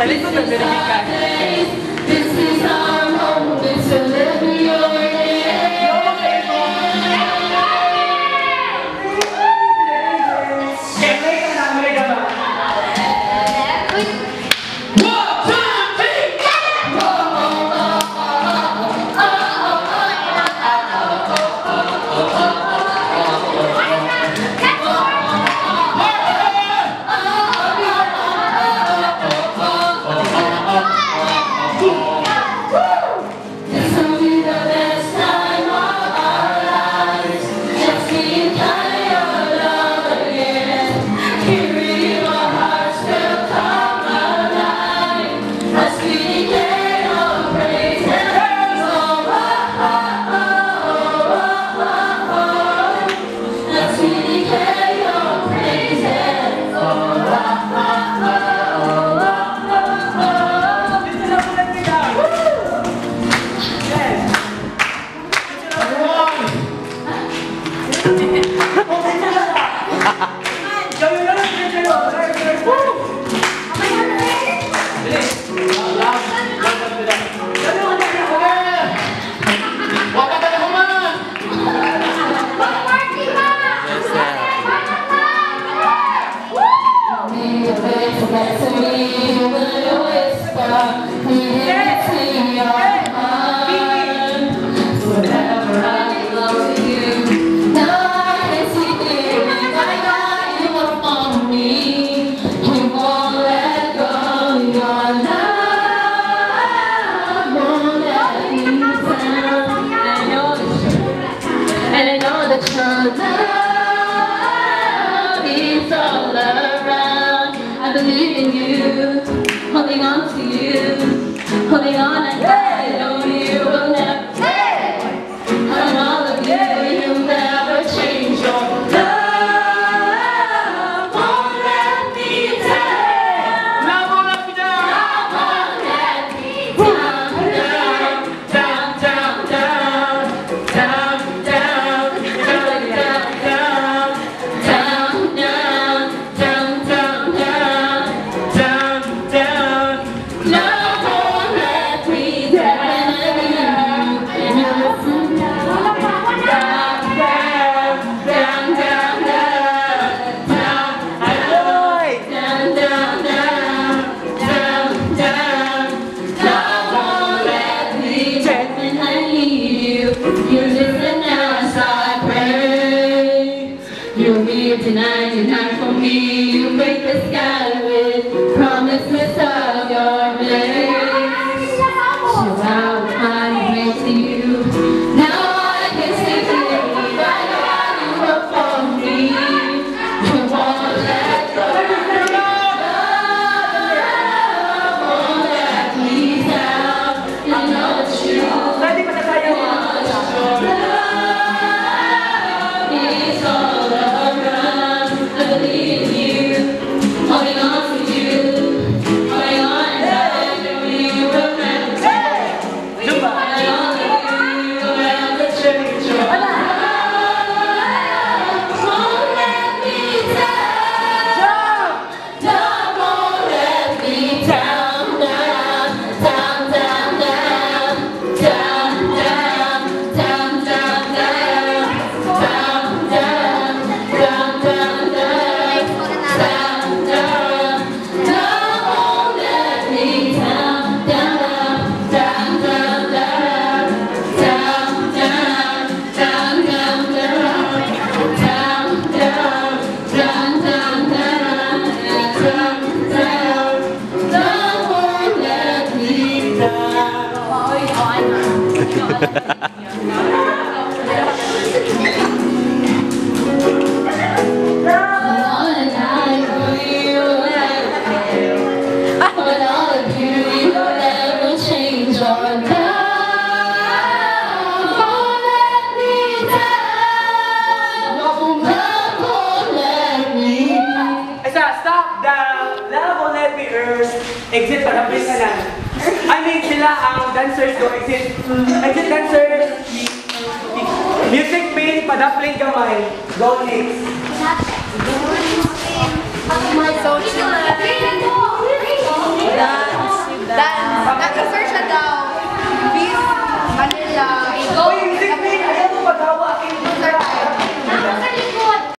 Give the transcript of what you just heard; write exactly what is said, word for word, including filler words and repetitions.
This is our moment to live in your holding on to you, holding on and I know you will never change. I'm all of you, you'll never change. Your love won't let me down. Love won't let me down. Love won't let me down. Down, down, down, down, down, down, down, down, down, down, down, down, down, down, down. Love won't let me down. You're here tonight, tonight for me. You break the sky with promises of your grace. So how I pray to you. Now I can see clearly that God you were for me. You won't let go. Love won't let me down. You know it's true. Exit para please na lang. I mean sila ang dancers go exit. Exit dancers. Music pin, padapling gamay. Go next. My social.